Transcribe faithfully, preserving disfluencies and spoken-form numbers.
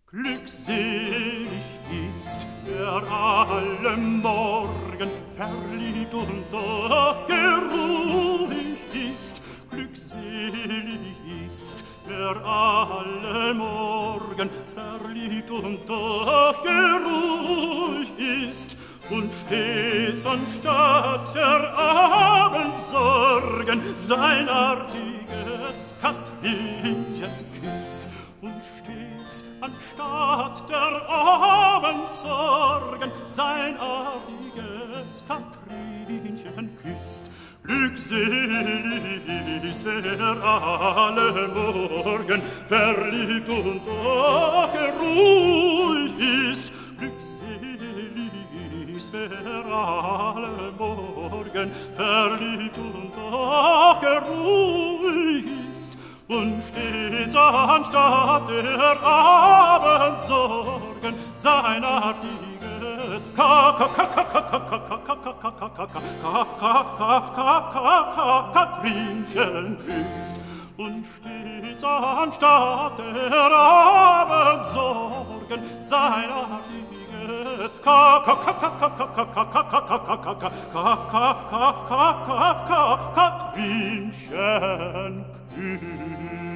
Glückselig ist, wer alle Morgen verliebt und doch geruhig ist. Glückselig ist, wer alle Morgen verliebt und doch geruhig ist und stets anstatt der Abendsorgen sein artiges Katrinchen küsst. Und stets anstatt der Abendsorgen sein artiges Katrinchen küsst. Glückselig ist, wer alle Morgen verliebt und doch geruhig ist. Glückselig ist, wer alle Morgen verliebt und doch geruhig ist. Und stets anstatt der Abendsorgen sein artiges Katrinchen küsst. Und stets anstatt der Abendsorgen sein artiges Katrinchen küsst.